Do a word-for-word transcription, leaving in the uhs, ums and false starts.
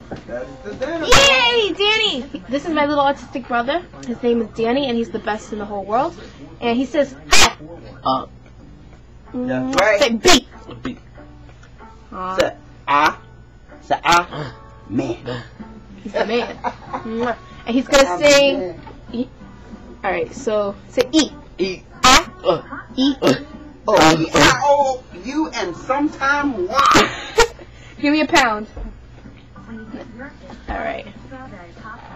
That's the Danny. Yay, Danny! This is my little autistic brother. His name is Danny, and he's the best in the whole world. And he says, "Ha!" Uh, Yeah, right. Say B. B. Aw, Say ah. Say ah. Man. he's the man. Mwah. And he's gonna sing. E. All right, so say E. E. Ah. Uh, E. uh, Oh, E I O U and sometime Y. Give me a pound. All right.